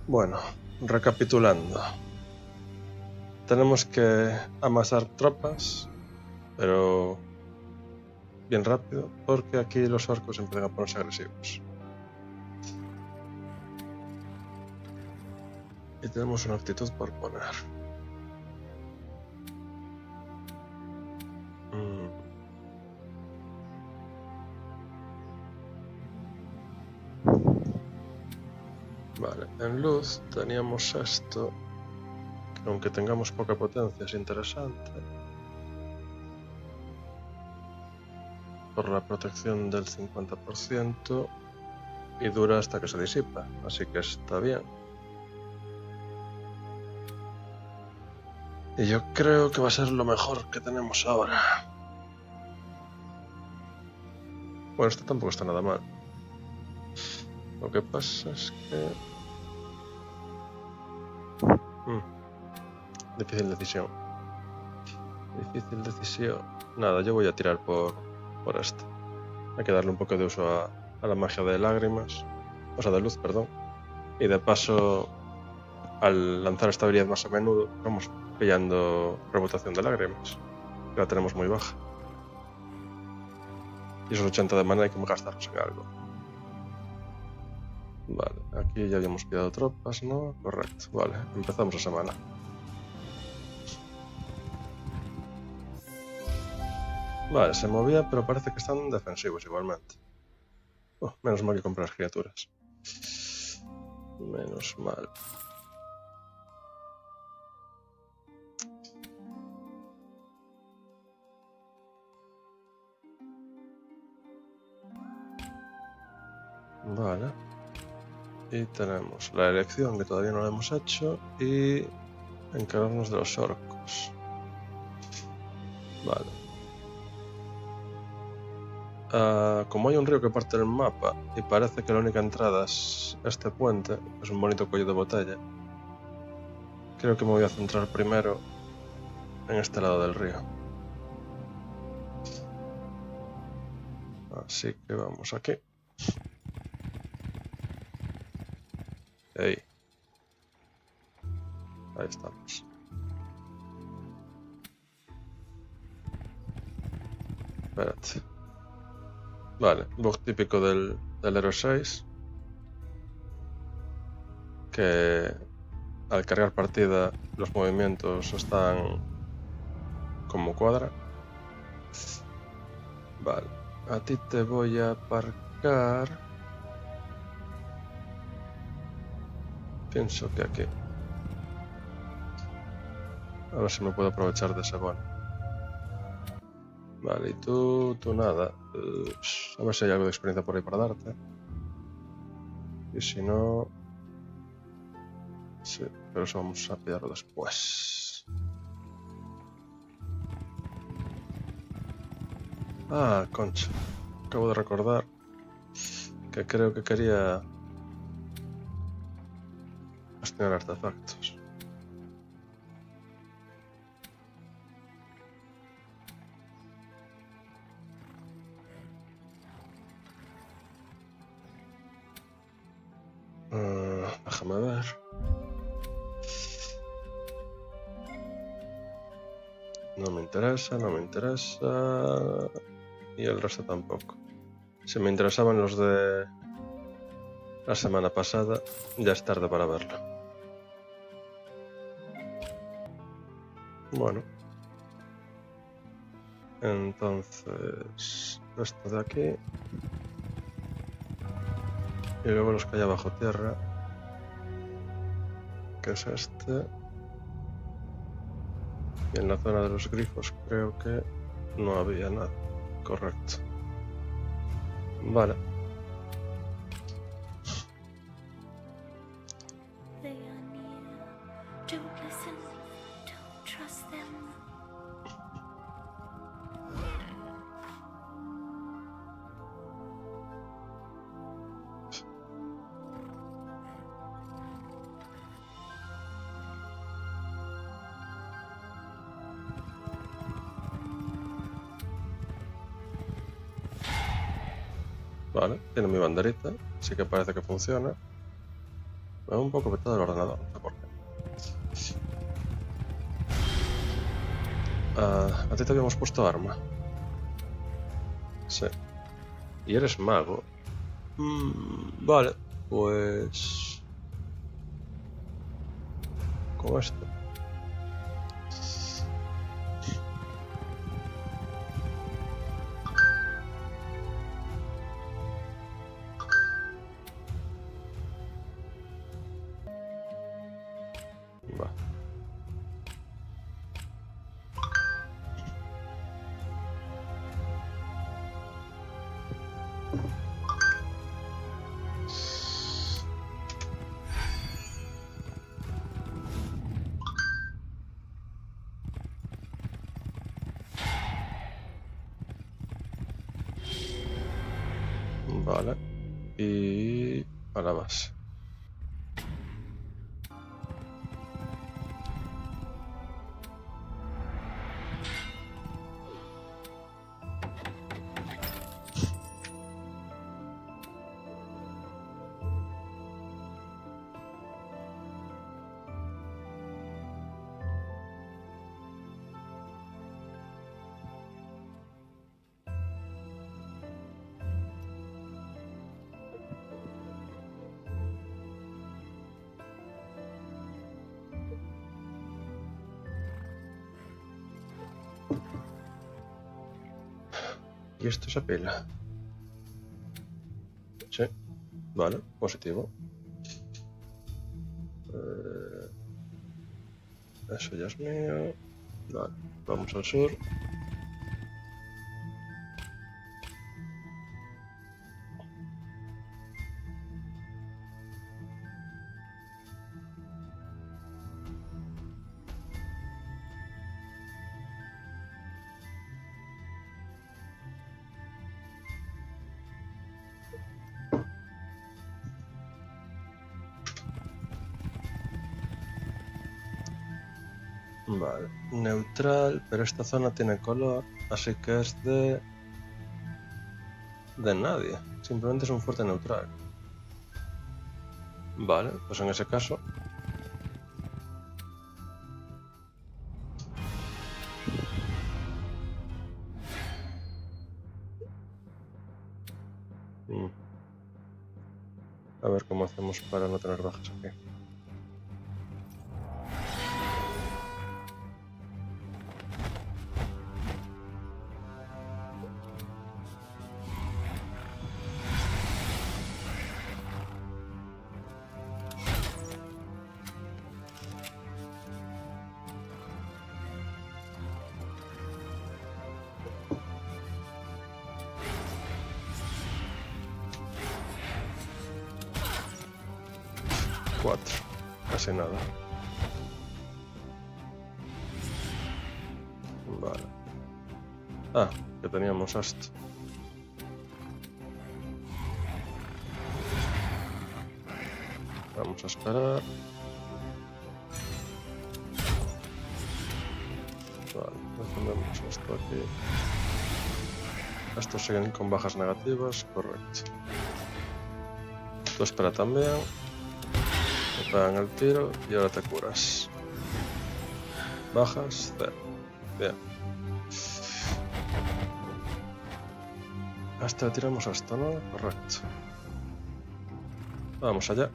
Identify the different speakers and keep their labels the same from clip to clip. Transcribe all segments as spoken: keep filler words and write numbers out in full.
Speaker 1: Bueno, recapitulando. Tenemos que amasar tropas, pero bien rápido, porque aquí los orcos empiezan a ponerse agresivos. Y tenemos una actitud por poner. Mm. Vale, en luz teníamos esto, que aunque tengamos poca potencia es interesante. Por la protección del cincuenta por ciento y dura hasta que se disipa, así que está bien. Y yo creo que va a ser lo mejor que tenemos ahora. Bueno, esto tampoco está nada mal. Lo que pasa es que... Mm. Difícil decisión. Difícil decisión. Nada, yo voy a tirar por, por esto. Hay que darle un poco de uso a, a la magia de lágrimas. O sea, de luz, perdón. Y de paso, al lanzar esta habilidad más a menudo, vamos pillando reputación de lágrimas. Que la tenemos muy baja. Y esos ochenta de mana hay que gastarlos en algo. Vale, aquí ya habíamos pillado tropas, ¿no? Correcto, vale, empezamos la semana. Vale, se movía, pero parece que están defensivos igualmente. Oh, menos mal que comprar criaturas. Menos mal. Vale. Y tenemos la elección, que todavía no la hemos hecho, y encargarnos de los orcos. Vale. Uh, como hay un río que parte el mapa y parece que la única entrada es este puente, es un bonito cuello de botella, creo que me voy a centrar primero en este lado del río. Así que vamos aquí. Ahí. Ahí estamos. Espérate. Vale, bug típico del, del Hero seis. Que al cargar partida los movimientos están como cuadra. Vale, a ti te voy a aparcar. Pienso que aquí. A ver si me puedo aprovechar de ese bono. Vale, y tú, tú nada. Uh, a ver si hay algo de experiencia por ahí para darte. Y si no... Sí, pero eso vamos a pillarlo después. Ah, concha. Acabo de recordar que creo que quería gestionar artefactos. Uh, déjame ver. No me interesa, no me interesa. Y el resto tampoco. Si me interesaban los de la semana pasada, ya es tarde para verlo. Bueno. Entonces, esto de aquí. Y luego los que hay bajo tierra. Que es este. Y en la zona de los grifos creo que no había nada. Correcto. Vale. Vale, tiene mi banderita, así que parece que funciona. Me va un poco petado el ordenador, no sé por qué. Ah, a ti te habíamos puesto arma. Sí. Y eres mago. Mm, vale, pues... Con esto. Va. Vale. Y... a la base. Y esto se apila. Sí. Vale, positivo. Eh, eso ya es mío. Vale, vamos al sur. Vale, neutral, pero esta zona tiene color, así que es de... de nadie, simplemente es un fuerte neutral. Vale, pues en ese caso... Mm. A ver cómo hacemos para no tener bajas aquí. Cuatro, casi nada. Vale. Ah, que teníamos esto. Vamos a esperar. Vale, defendemos esto aquí. Estos siguen con bajas negativas, correcto. Tú espera también. Te pegan el tiro y ahora te curas. Bajas, cero. Bien. Hasta le tiramos hasta, ¿no? Correcto. Vamos allá.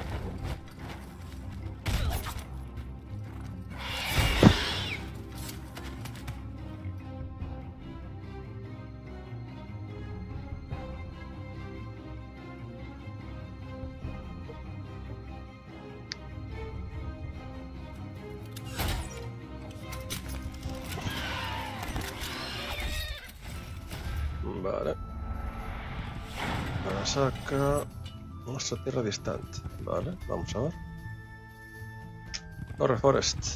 Speaker 1: Vale. Ahora saca nuestra tierra distante. Vale, vamos a ver. Corre, Forest.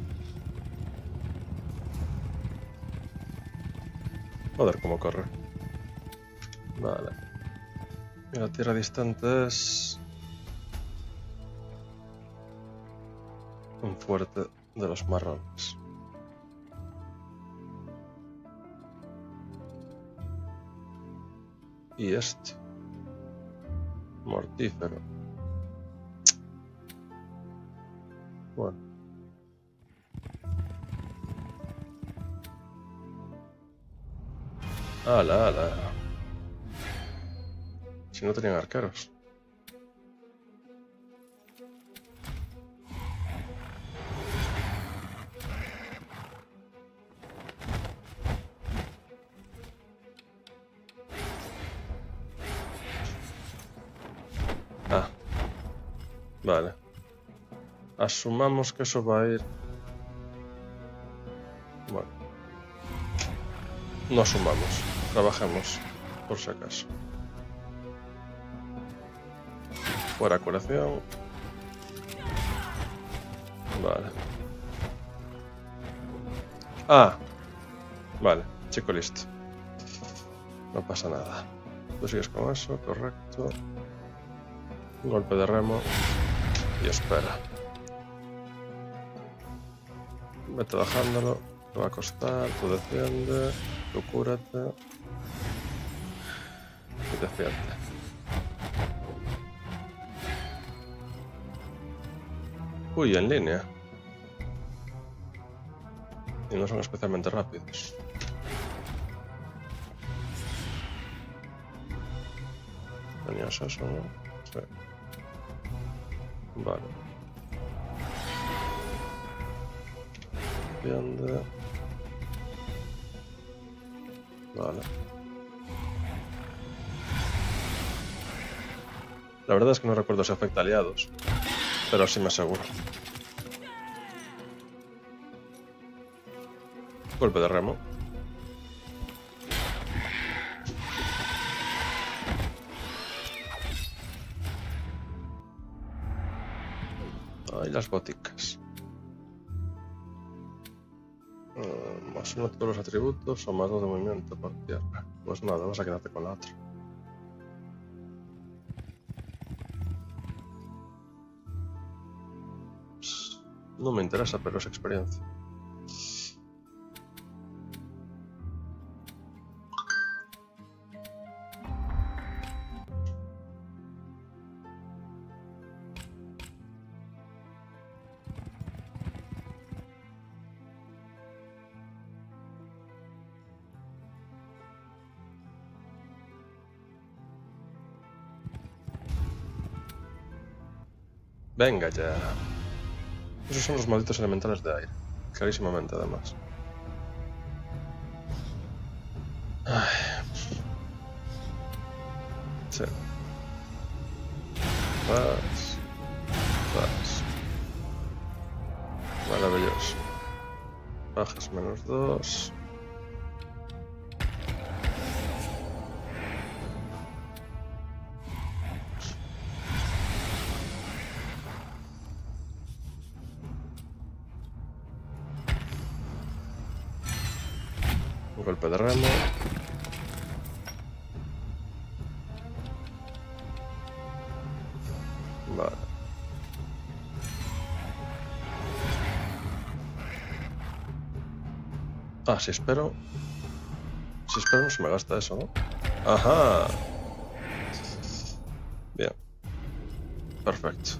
Speaker 1: Joder, cómo corre. Vale. Y la tierra distante es un fuerte de los marrones. Y esto. Mortífero. Bueno. Ala, ala. Si no tenían arqueros. Ah. Vale. Asumamos que eso va a ir... Bueno. No asumamos. Trabajemos, por si acaso. Fuera curación. Vale. Ah. Vale, chico listo. No pasa nada. Tú sigues con eso, correcto. Un golpe de remo. Y espera. Vete bajándolo. Te va a costar. Tú defiende. Tú cúrate. Y defiende. Uy, en línea. Y no son especialmente rápidos. ¿Tenías eso, no? Sí. Vale. Defiende. Vale. La verdad es que no recuerdo si afecta a aliados, pero sí me aseguro. Golpe de remo. Ahí las boticas. Uh, más uno de todos los atributos o más dos de movimiento por tierra. Pues nada, vas a quedarte con la otra. Pss, no me interesa, pero es experiencia. Venga ya. Esos son los malditos elementales de aire. Clarísimamente, además. Ay. Sí. Vas. Vas. Maravilloso. Bajas menos dos. Un golpe de remo. Vale. Ah, si espero... Si espero no se me gasta eso, ¿no? Ajá. Bien. Perfecto.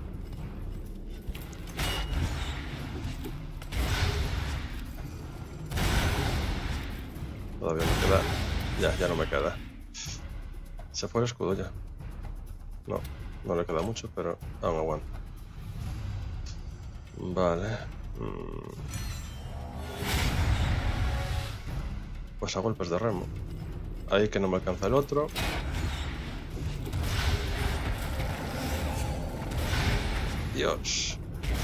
Speaker 1: Todavía me queda... Ya, ya no me queda. Se fue el escudo ya. No, no le queda mucho, pero aún aguanta. Vale. Pues a golpes de remo. Ahí que no me alcanza el otro. Dios.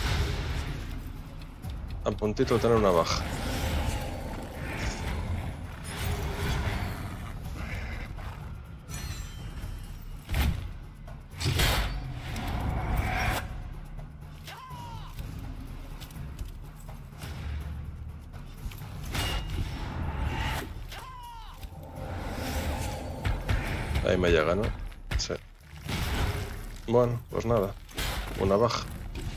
Speaker 1: A puntito de tener una baja. Ahí me llega, ¿no? Sí. Bueno, pues nada. Una baja.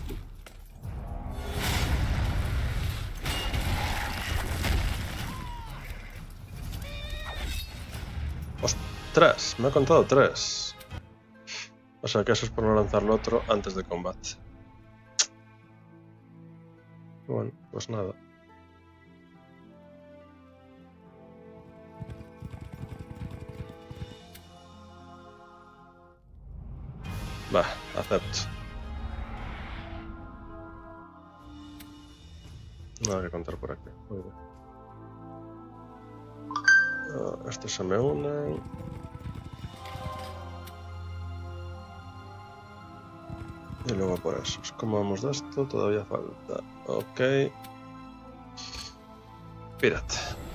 Speaker 1: ¡Ostras! Me ha contado tres. O sea que eso es por no lanzarlo otro antes de combate. Bueno, pues nada. Va, acepto. Nada que contar por aquí. Muy bien. Ah, estos se me unen. Y luego por esos. ¿Cómo vamos de esto? Todavía falta. Ok. Pírate.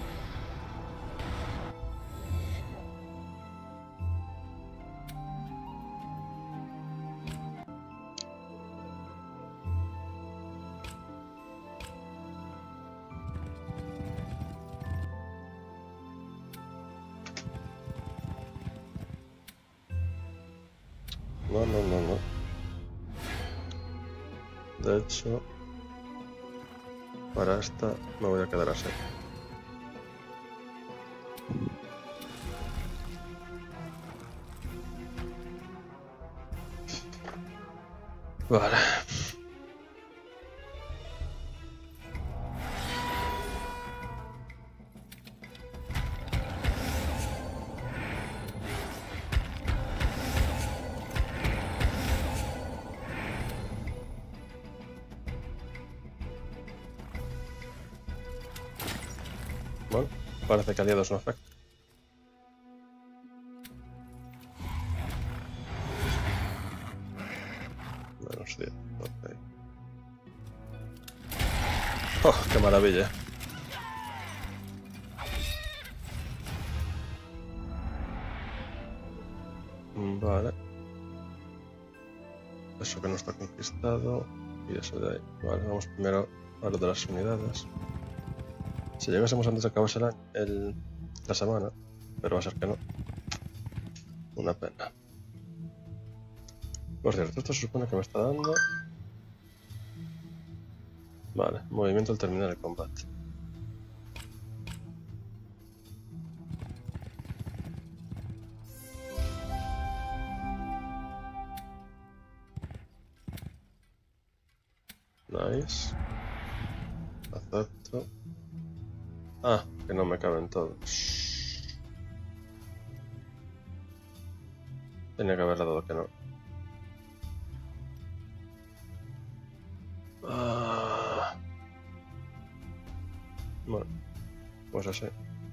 Speaker 1: No, no, no, no. De hecho, para esta me voy a quedar así. Vale. Bueno, parece que aliados no afecta. Menos diez, ok. ¡Oh, qué maravilla! Vale. Eso que no está conquistado. Y eso de ahí. Vale, vamos primero a lo de las unidades. Si llegásemos antes de acabarse el, el, la semana, pero va a ser que no. Una pena. Por cierto, esto se supone que me está dando... Vale, movimiento al terminar el combate. Nice. Acepto. Ah, que no me caben todos. Tenía que haberle dado que no. Ah. Bueno, pues así.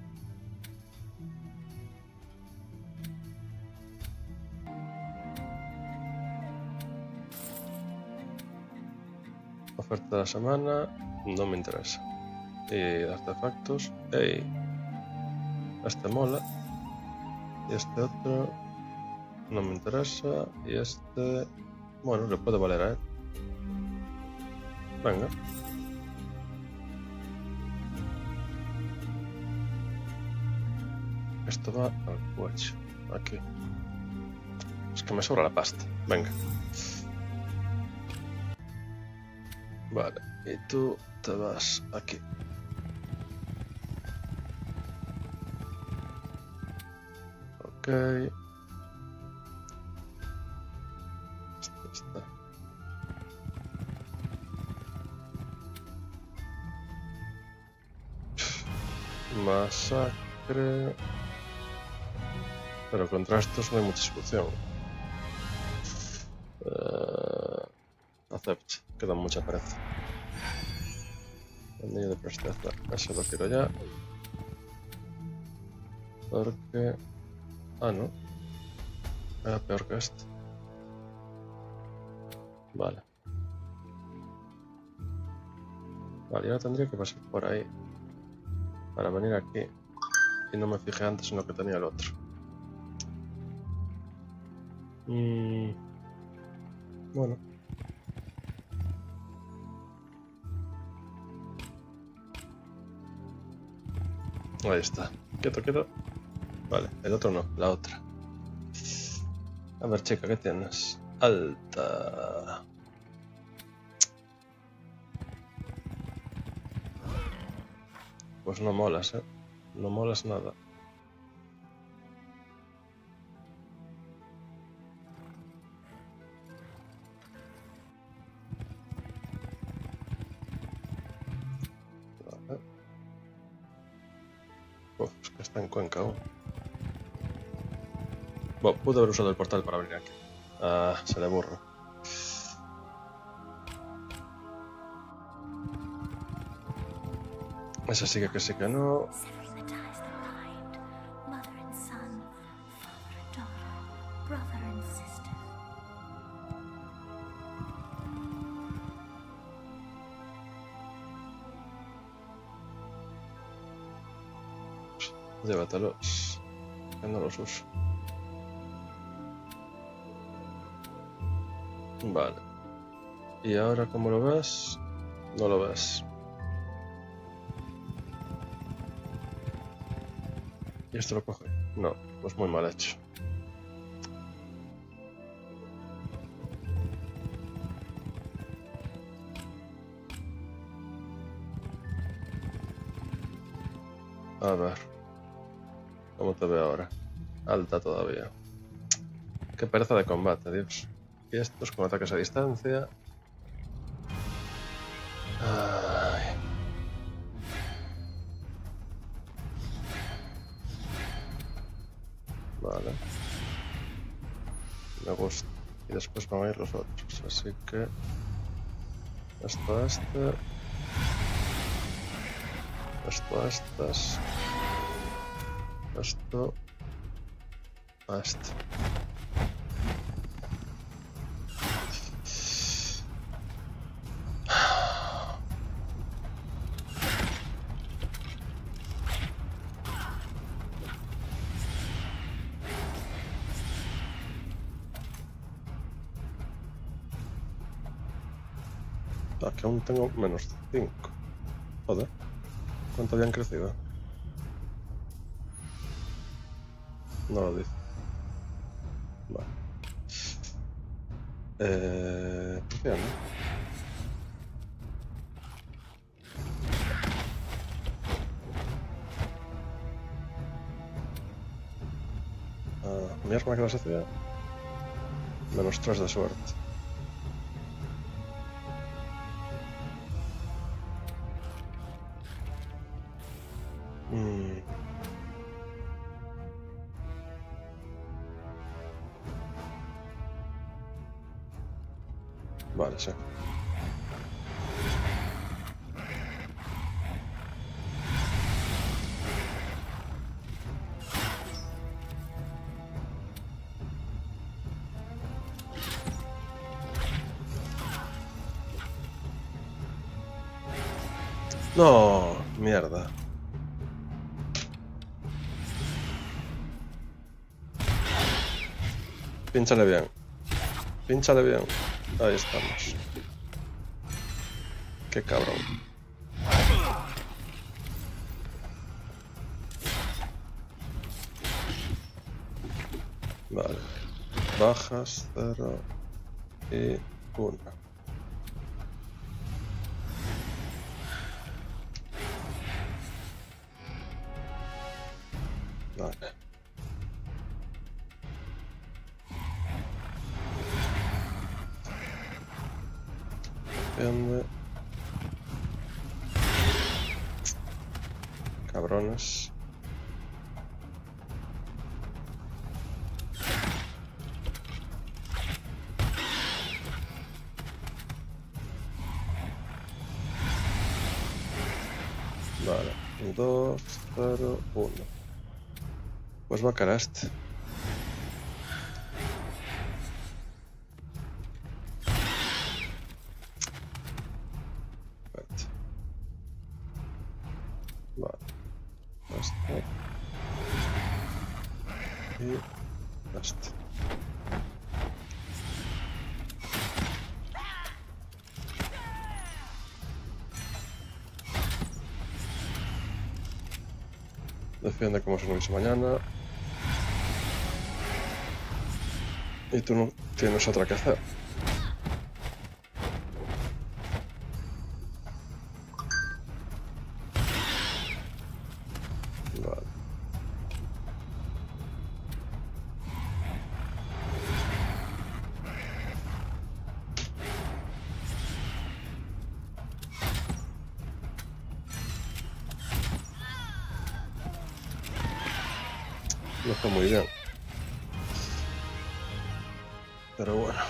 Speaker 1: Oferta de la semana, no me interesa. Y de artefactos, hey, este mola. Y este otro no me interesa. Y este, bueno, le puede valer a él. Venga. Esto va al cuello, aquí. Es que me sobra la pasta. Venga. Vale, y tú te vas aquí. Ok. Este está. Masacre. Pero contra estos no hay mucha solución. Uh, acepto, queda mucha pereza. Anillo de presteza, eso lo quiero ya. Porque... Ah, no. Era peor que este. Vale. Vale, ahora tendría que pasar por ahí. Para venir aquí. Y no me fijé antes en lo que tenía el otro. Mm, bueno. Ahí está. Quieto, quieto. Vale, el otro no, la otra. A ver, chica, ¿qué tienes? Alta. Pues no molas, eh. No molas nada. Vale. Uf, es que está en Cuenca aún. Bueno, pude haber usado el portal para abrir aquí. Ah, se le burro. Esa sí que, que sí que no. Llévatelos, que no los uso. Vale. ¿Y ahora cómo lo ves? No lo ves. ¿Y esto lo coge? No, pues muy mal hecho. A ver. ¿Cómo te veo ahora? Alta todavía. Qué pereza de combate, Dios. Y estos con ataques a distancia. Ay. Vale. Me gusta. Y después van a ir los otros. Así que... Esto a este. Esto a estas. Esto a este. Ah, que aún tengo menos cinco. Joder. ¿Cuánto habían crecido? No lo dice. Vale. Eh... Bien, ¿no? Ah, mi arma que las hacía. Menos tres de suerte. Mm. Vale, sí. No, mierda. Pínchale bien. Pínchale bien. Ahí estamos. Qué cabrón. Vale. Bajas, cero y una. Vale. Defiende. Cabrones. Vale. dos, cero, uno. Pues va a caer este. Espérate. Vale. Este. Y este. Defiende como si no hubiese mañana. Y tú no tienes otra que hacer. Vale. No está muy bien. Pero bueno.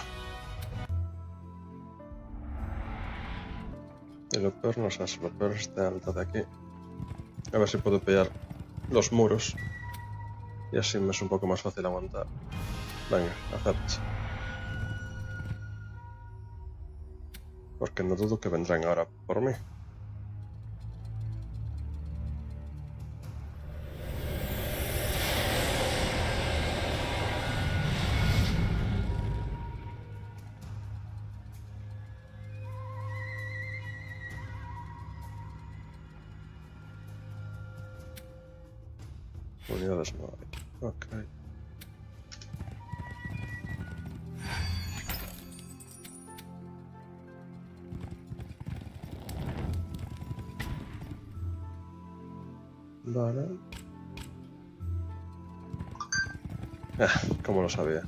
Speaker 1: Y lo peor no es eso, lo peor es esta alta de aquí. A ver si puedo pillar los muros. Y así me es un poco más fácil aguantar. Venga, acepta. Porque no dudo que vendrán ahora por mí. Unidades no hay. Ok. Vale. Ah, como lo sabía.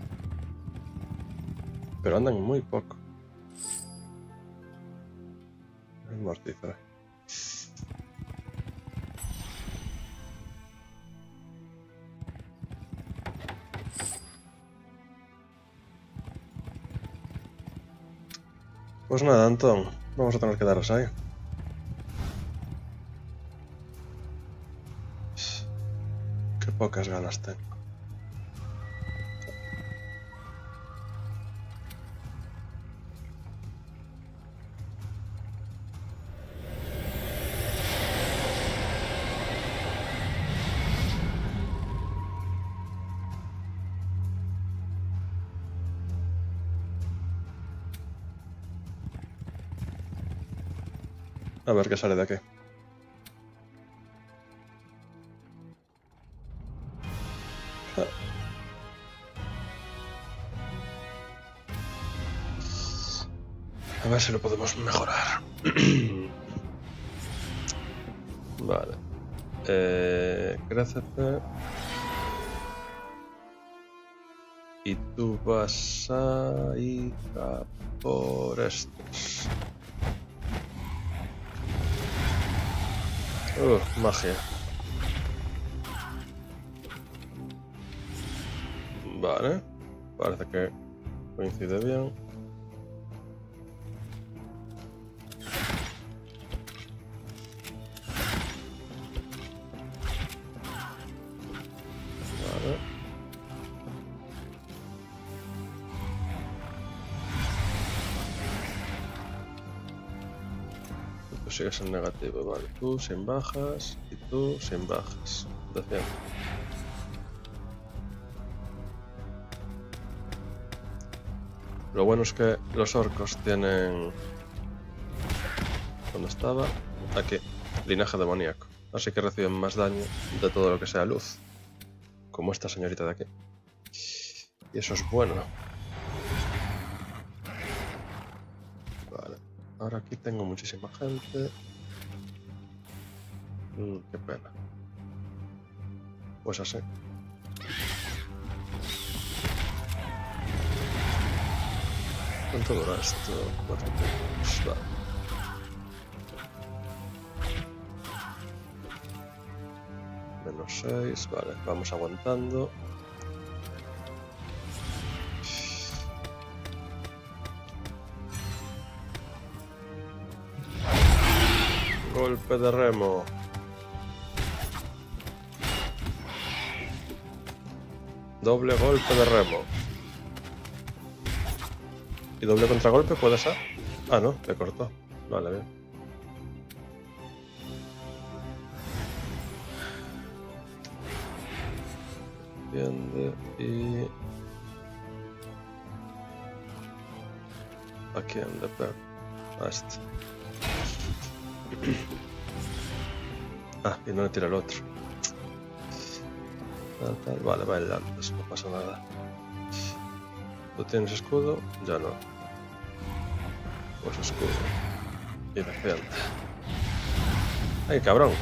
Speaker 1: Pero andan muy poco. Es mortífero. Pues nada, Antón. Vamos a tener que daros ahí. Qué pocas ganas tengo. A ver qué sale de aquí. Ah. A ver si lo podemos mejorar. Vale. Eh, crécete. Y tú vas a ir a por estos. Uh, magia. Vale. Parece que coincide bien. Vale. Tú sigues en negativo, vale. Tú sin bajas y tú sin bajas. Decía. Lo bueno es que los orcos tienen... ¿Dónde estaba? Aquí. Linaje demoníaco. Así que reciben más daño de todo lo que sea luz. Como esta señorita de aquí. Y eso es bueno. Vale. Ahora aquí tengo muchísima gente. Mm, qué pena. Pues así. ¿Cuánto dura esto? Cuatro turnos. Vale. Menos seis. Vale, vamos aguantando. Golpe de remo. Doble golpe de remo. ¿Y doble contragolpe puede ser? Ah, no, le cortó. Vale, bien. Entiende y... ¿A quién le pego? A este. Ah, y no le tira el otro. Tal, tal. Vale, va el antes, no pasa nada. ¿Tú tienes escudo? Ya no. Pues escudo. Y defiende. ¡Ay, cabrón!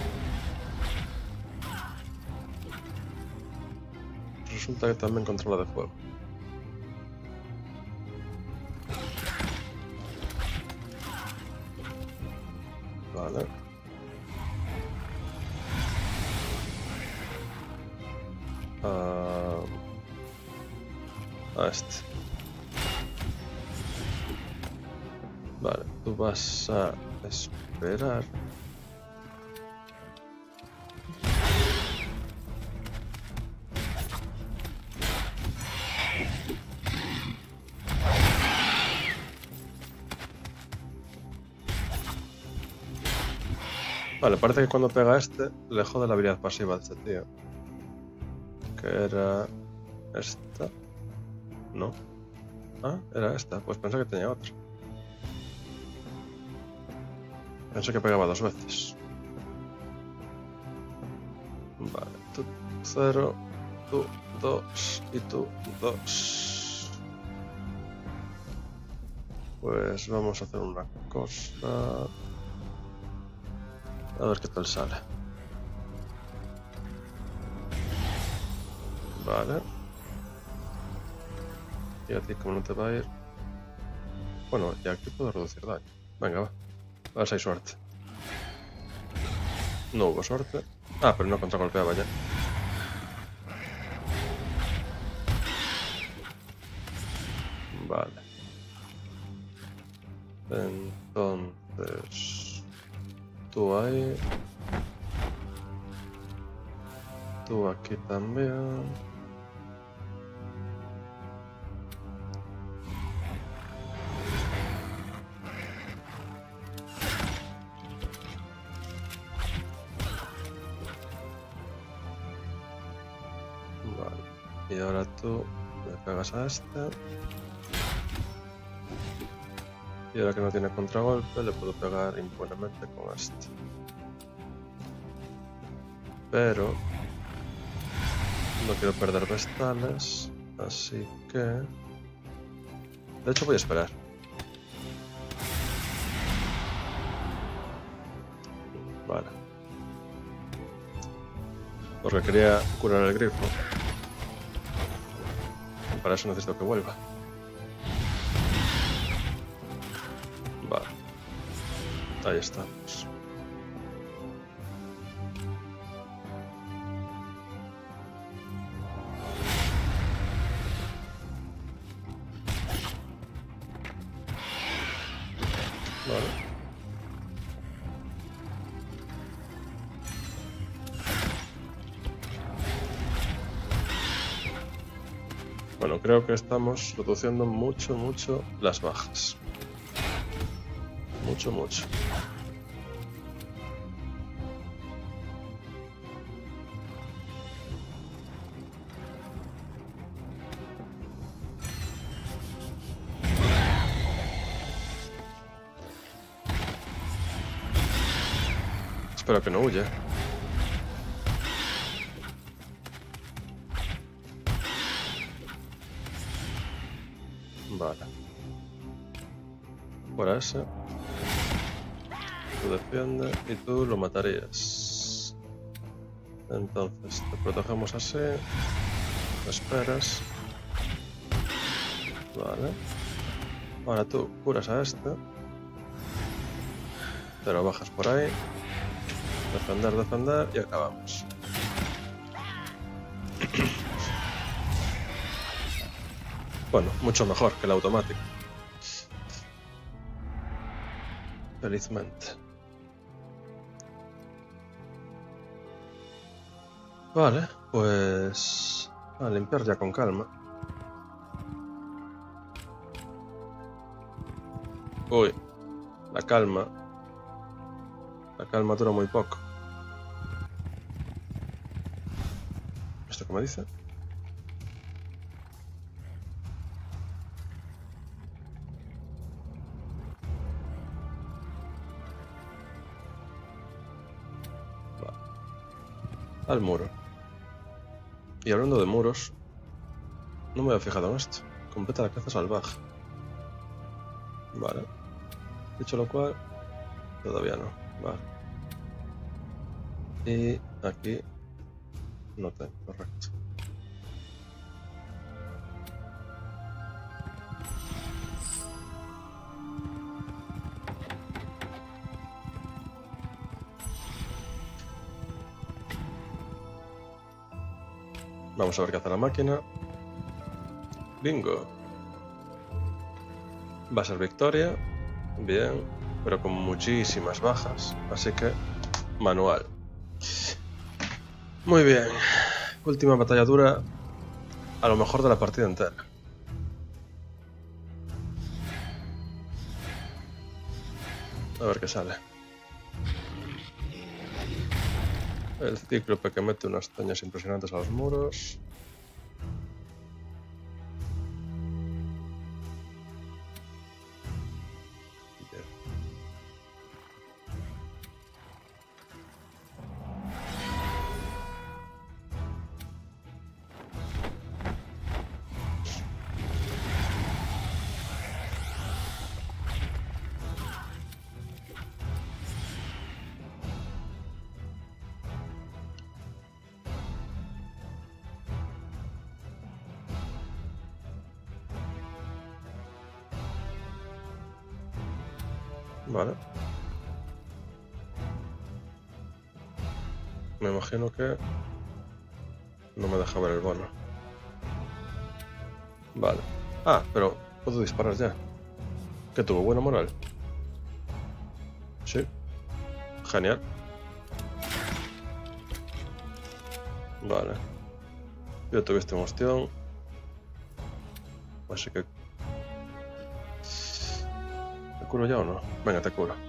Speaker 1: Resulta que también controla de fuego. Vale. Uh, a este. Vale, tú vas a esperar. Vale, parece que cuando pega a este, le jode la habilidad pasiva de este tío. Que era esta. No. Ah, era esta. Pues pensé que tenía otra. Pensé que pegaba dos veces. Vale, tú cero, tú dos y tú dos. Pues vamos a hacer una cosa. A ver qué tal sale. Vale. Y a ti como no te va a ir. Bueno, y aquí puedo reducir daño. Venga, va. A ver si hay suerte. No hubo suerte. Ah, pero no contragolpeaba ya. Vale. Entonces... Tú ahí. Tú aquí también. Vale. Y ahora tú le pegas a este. Y ahora que no tiene contragolpe, le puedo pegar impunemente con este. Pero no quiero perder vestales, así que... De hecho voy a esperar. Vale. Porque quería curar el grifo. Y para eso necesito que vuelva. Vale. Ahí estamos. Vale. Bueno, creo que estamos reduciendo mucho, mucho las bajas. Mucho, mucho. Espero que no huya. Vale. Por ese. Tú defiendes y tú lo matarías. Entonces te protegemos así. Esperas. Vale. Ahora tú curas a este. Te lo bajas por ahí. Defender, defender y acabamos. Bueno, mucho mejor que el automático. Felizmente. Vale, pues... a limpiar ya con calma. Uy, la calma. La calma dura muy poco. ¿Esto qué me dice? Vale. Al muro. Y hablando de muros, no me había fijado en esto. Completa la caza salvaje. Vale. Dicho lo cual, todavía no. Vale. Y aquí no tengo, correcto. Vamos a ver qué hace la máquina. Bingo. Va a ser victoria. Bien. Pero con muchísimas bajas. Así que manual. Muy bien. Última batalla dura. A lo mejor de la partida entera. A ver qué sale. El cíclope que mete unas teñas impresionantes a los muros. Bien. Vale. Me imagino que no me deja ver el bono. Vale. Ah, pero puedo disparar ya. Que tuvo buena moral. Sí. Genial. Vale. Ya tuviste un ostión. Así que... ¿te curo ya o no? Venga, te curo.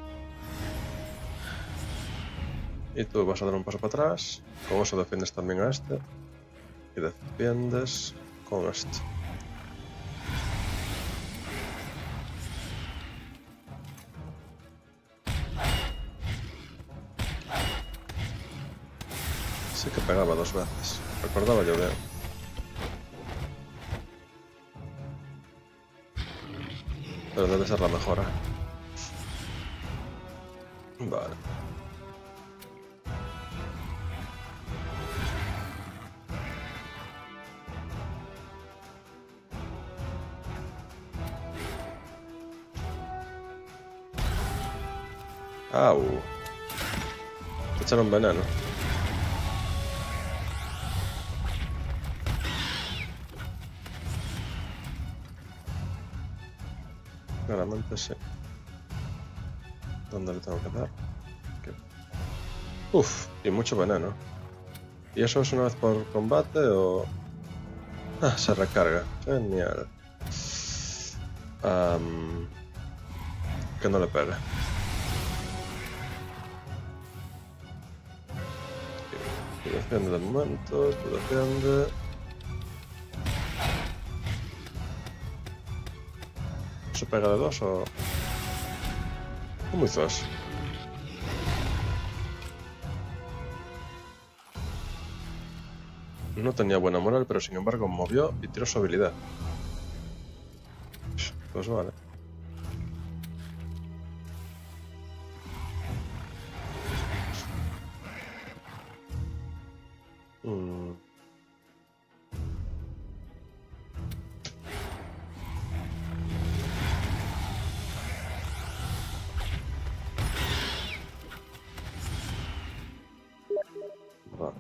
Speaker 1: Y tú vas a dar un paso para atrás. Con eso defiendes también a este. Y defiendes con este. Sí que pegaba dos veces. Recordaba yo bien. Pero debe ser la mejora. Vale. Au. Te echaron veneno. Claramente sí. ¿Dónde le tengo que dar? Aquí. Uf, y mucho veneno. ¿Y eso es una vez por combate o...? Ah, se recarga. Genial. Um, que no le pegue. Tú defiende de momento, tú defiende. ¿Se pega de dos o...? ¿Cómo hizo eso? No tenía buena moral, pero sin embargo movió y tiró su habilidad. Pues vale. Mm. Vale.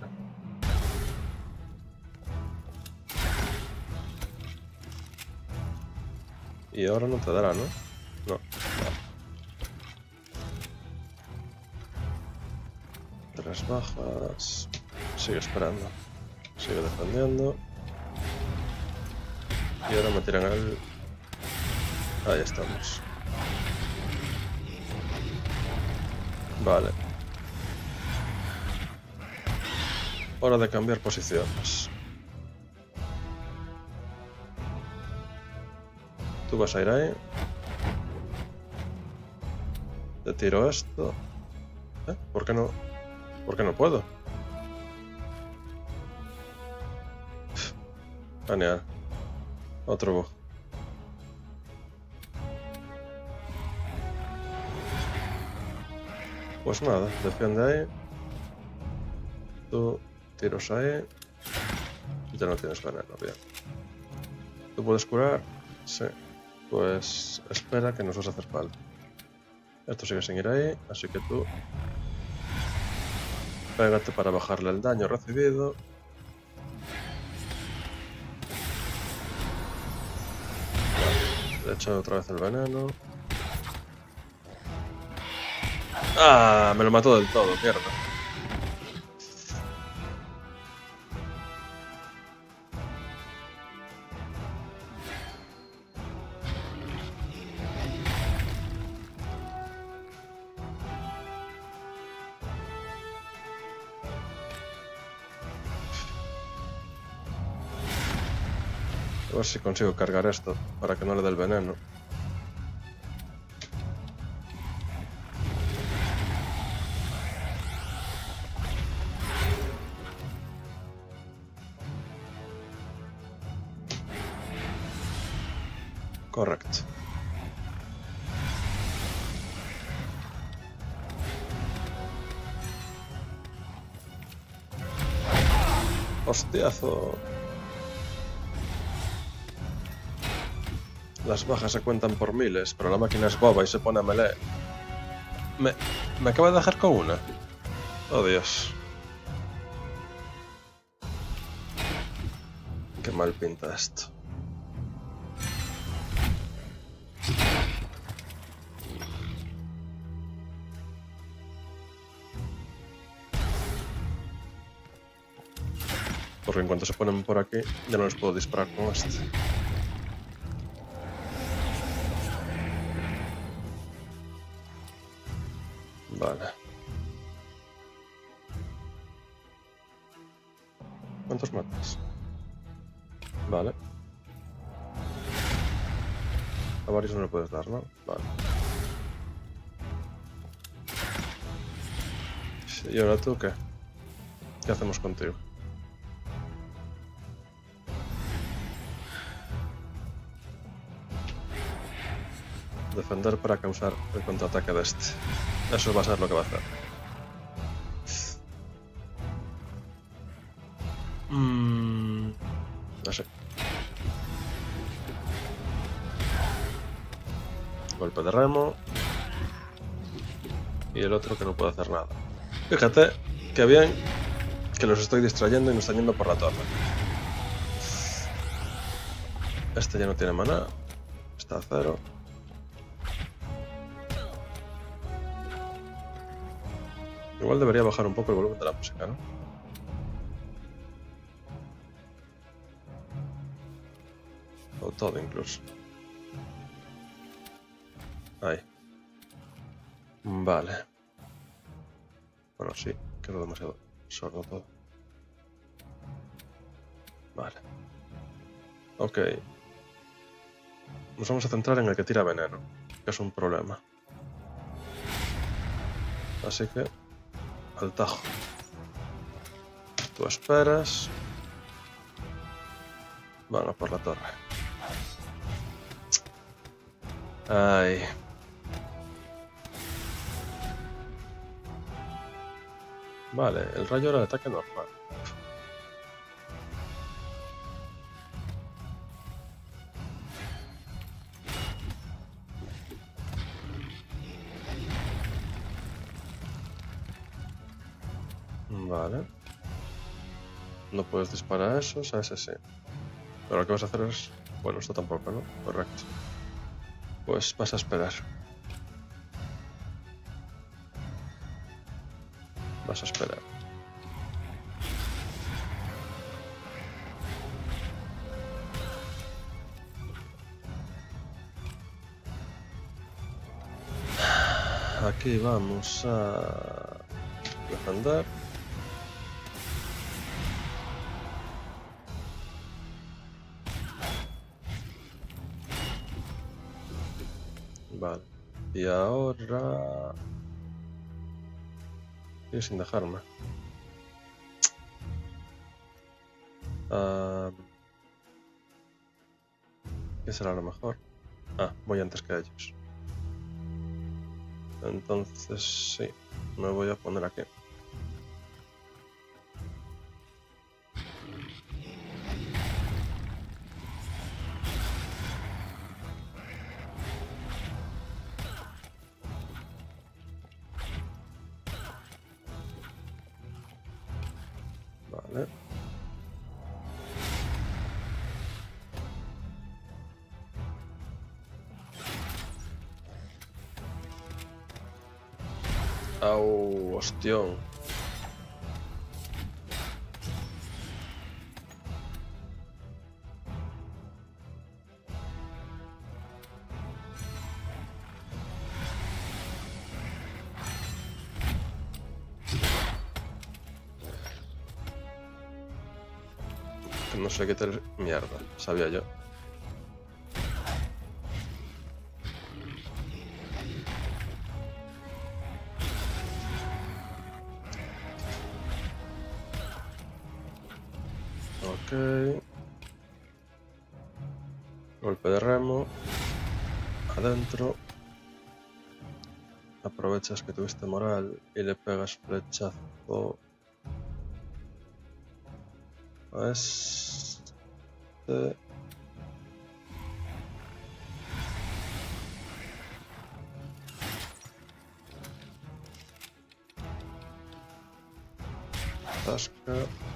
Speaker 1: Y ahora no te dará, ¿no? No. Vale. Tres bajas. Sigue esperando. Sigue defendiendo. Y ahora me tiran al... Ahí estamos. Vale. Hora de cambiar posiciones. Tú vas a ir ahí. Te tiro esto. ¿Eh? ¿Por qué no? ¿Por qué no puedo? Genial. Otro bug. Pues nada, defiende ahí. Tú tiros ahí. Ya no tienes veneno, bien. ¿Tú puedes curar? Sí. Pues espera que nos vas a hacer falta. Esto sigue sin ir ahí, así que tú pégate para bajarle el daño recibido. Vale. Le echo otra vez el veneno. ¡Ah! Me lo mató del todo, mierda. A ver si consigo cargar esto para que no le dé el veneno. Correcto. Hostiazo. Las bajas se cuentan por miles, pero la máquina es boba y se pone a melee. Me, me acaba de dejar con una. Oh, Dios. Qué mal pinta esto. Porque en cuanto se ponen por aquí, ya no les puedo disparar con este. Vale. ¿Cuántos matas? Vale. A varios no le puedes dar, ¿no? Vale. ¿Y ahora tú qué? ¿Qué hacemos contigo? Defender para causar el contraataque de este. Eso va a ser lo que va a hacer. Mm, no sé. Golpe de remo. Y el otro que no puede hacer nada. Fíjate que bien que los estoy distrayendo y nos están yendo por la torre. Este ya no tiene maná. Está a cero. Igual debería bajar un poco el volumen de la música, ¿no? O todo incluso. Ahí. Vale. Bueno, sí, quedó demasiado sordo todo. Vale. Ok. Nos vamos a centrar en el que tira veneno, que es un problema. Así que, al tajo. Tú esperas. Bueno, por la torre. Ay. Vale, el rayo era el ataque normal. Vale. No puedes disparar a esos, a ese sí. Pero lo que vas a hacer es... Bueno, esto tampoco, ¿no? Correcto. Pues vas a esperar. Vas a esperar. Aquí vamos a defender. Vale. Y ahora... Sigue sin dejarme. Uh... ¿Qué será lo mejor? Ah, voy antes que ellos. Entonces, sí. me voy a poner aquí. Vale. Au, hostión. Que no sé qué tal. Mierda, sabía yo. Ok. Golpe de remo. Adentro. Aprovechas que tuviste moral y le pegas flechazo a este. Tasca.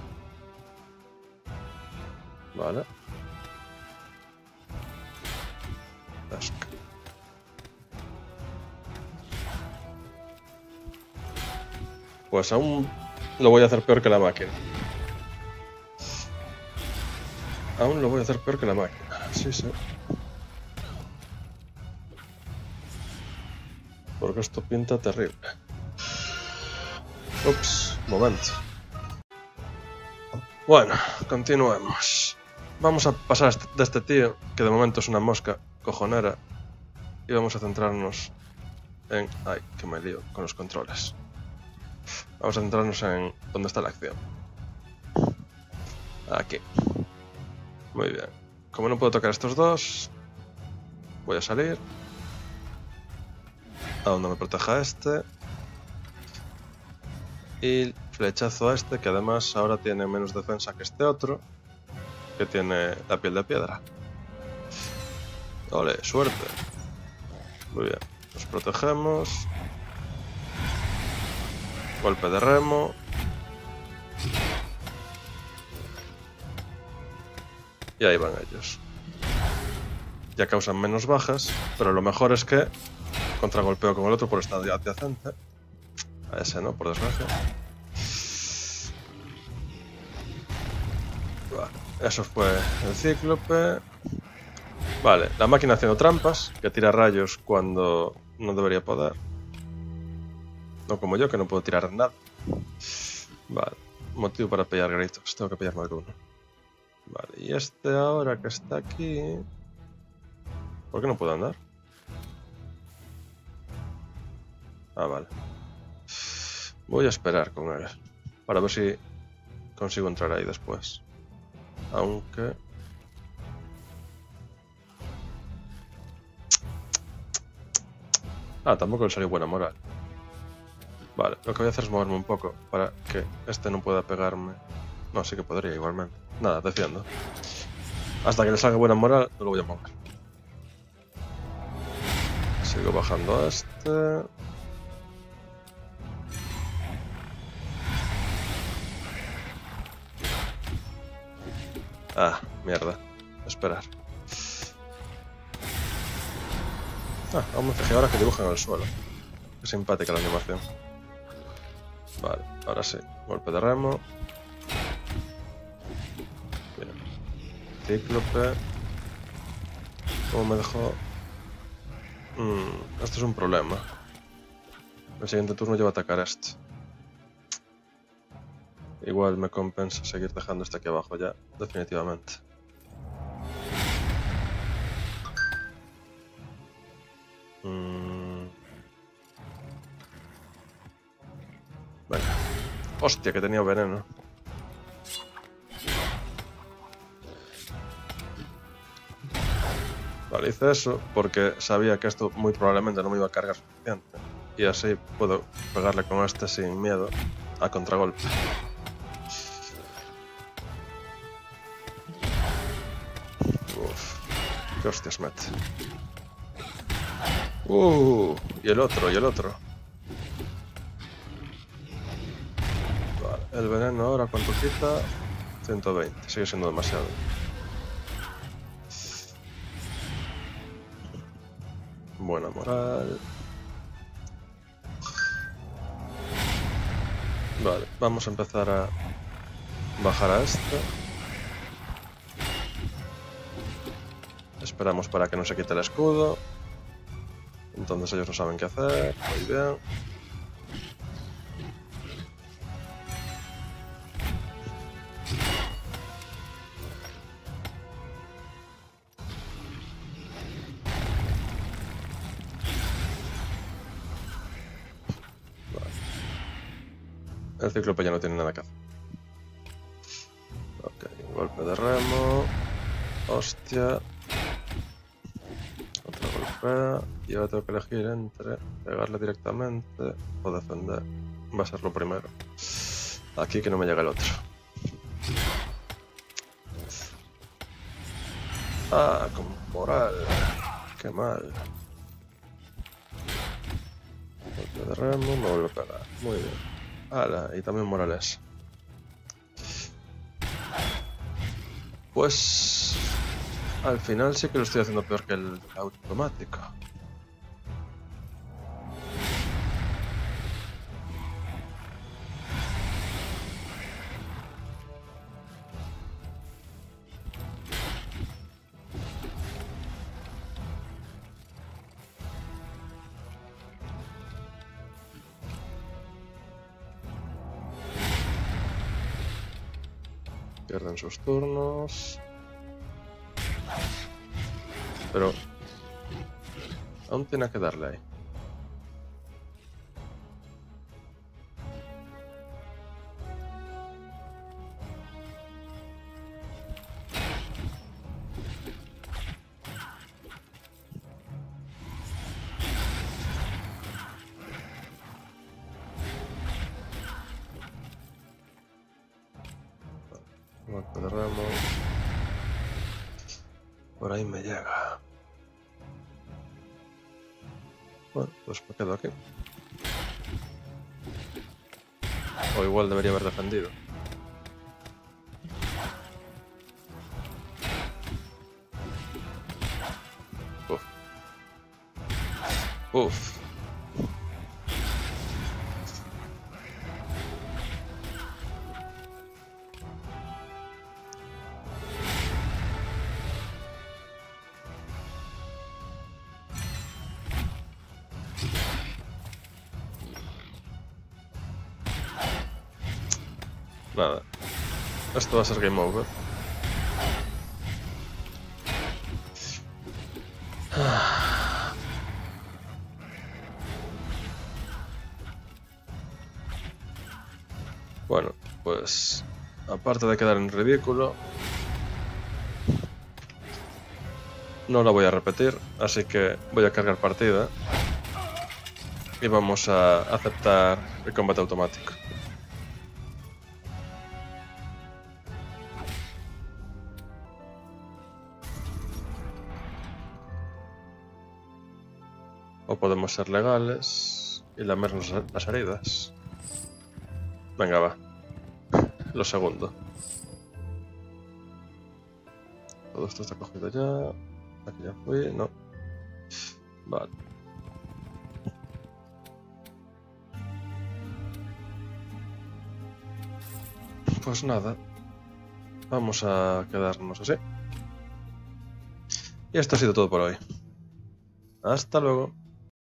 Speaker 1: Vale. Tasca. Pues aún lo voy a hacer peor que la máquina. Aún lo voy a hacer peor que la máquina. Sí, sí. Porque esto pinta terrible. Ups, momento. Bueno, continuemos. Vamos a pasar de este tío, que de momento es una mosca cojonera, y vamos a centrarnos en... Ay, que me lío con los controles. Vamos a centrarnos en dónde está la acción. Aquí. Muy bien. Como no puedo tocar estos dos, voy a salir a donde me proteja este. Y flechazo a este, que además ahora tiene menos defensa que este otro, que tiene la piel de piedra. Ole, suerte. Muy bien. Nos protegemos. Golpe de remo. Y ahí van ellos. Ya causan menos bajas, pero lo mejor es que contragolpeo con el otro por estar adyacente. A ese no, por desgracia. Vale, eso fue el cíclope. Vale, la máquina haciendo trampas, que tira rayos cuando no debería poder. No como yo, que no puedo tirar nada. Vale, motivo para pillar gritos. Tengo que pillar más de uno. Vale, y este ahora que está aquí... ¿Por qué no puedo andar? Ah, vale. Voy a esperar con él, para ver si consigo entrar ahí después. Aunque... Ah, tampoco le salió buena moral. Vale, lo que voy a hacer es moverme un poco para que este no pueda pegarme. No, sí que podría igualmente. Nada, defiendo. Hasta que le salga buena moral, no lo voy a mover. Sigo bajando a este. Ah, mierda. Esperar. Ah, aún me fijé ahora que dibujan en el suelo. Qué simpática la animación. Vale, ahora sí. Golpe de remo. Bien. Cíclope. ¿Cómo me dejó? Mm, esto es un problema. El siguiente turno lleva a atacar este. Igual me compensa seguir dejando este aquí abajo ya, definitivamente. Mm. Venga. Hostia, que tenía veneno. Vale, hice eso porque sabía que esto muy probablemente no me iba a cargar suficiente. Y así puedo pegarle con este sin miedo a contragolpe. Uf, qué hostias mete. Uh, y el otro, y el otro. Vale, el veneno ahora cuánto quita. ciento veinte, sigue siendo demasiado. Buena moral. Vale, vamos a empezar a bajar a este. Esperamos para que no se quite el escudo. Entonces ellos no saben qué hacer. Muy bien. El cíclope ya no tiene nada que hacer. Ok, un golpe de remo. Hostia. Otro golpe. Y ahora tengo que elegir entre pegarle directamente o defender. Va a ser lo primero. Aquí que no me llega el otro. Ah, con moral. Qué mal. Golpe de remo, me vuelve a pegar. Muy bien. Ala, y también morales. Pues al final sí que lo estoy haciendo peor que el automático. Pierden sus turnos. Pero aún tiene que darle ahí. Golpe de remo. Por ahí me llega. Bueno, pues me quedo aquí. O igual debería haber defendido. Uf. Uf. Nada. Esto va a ser game over. Bueno, pues aparte de quedar en ridículo, no la voy a repetir, así que voy a cargar partida y vamos a aceptar el combate automático. O podemos ser legales y lamernos las heridas. Venga, va. Lo segundo. Todo esto está cogido ya. Aquí ya fui, no. Vale. Pues nada. Vamos a quedarnos así. Y esto ha sido todo por hoy. Hasta luego.